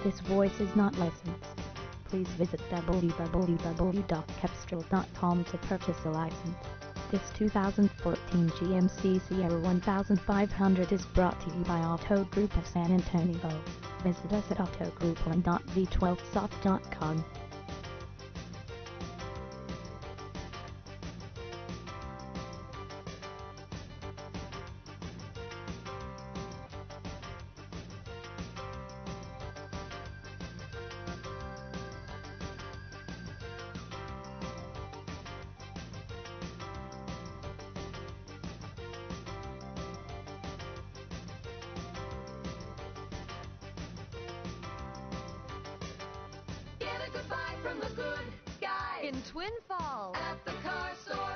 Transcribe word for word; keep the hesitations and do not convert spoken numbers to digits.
This voice is not licensed. Please visit w w w dot capstrol dot com to purchase a license. This two thousand fourteen G M C Sierra fifteen hundred is brought to you by Autogroup of San Antonio. Visit us at autogroup dot v twelve soft dot com. Get a good buy from the good guys in Twin Falls at the car store.